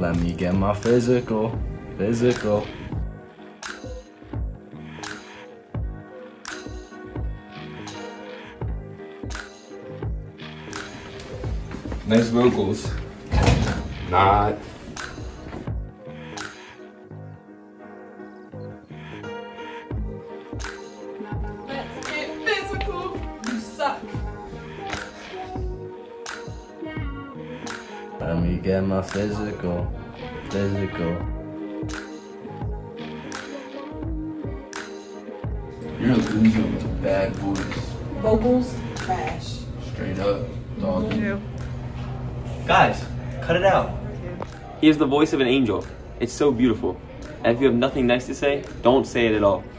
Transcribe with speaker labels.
Speaker 1: Let me get my physical.
Speaker 2: Nice vocals. Not.
Speaker 3: Let's get physical. You suck.
Speaker 1: Let me get my physical.
Speaker 2: You're a loser with a bad voice.
Speaker 3: Vocals, trash.
Speaker 2: Straight up, dog.
Speaker 4: Guys, cut it out. He has the voice of an angel. It's so beautiful. And if you have nothing nice to say, don't say it at all.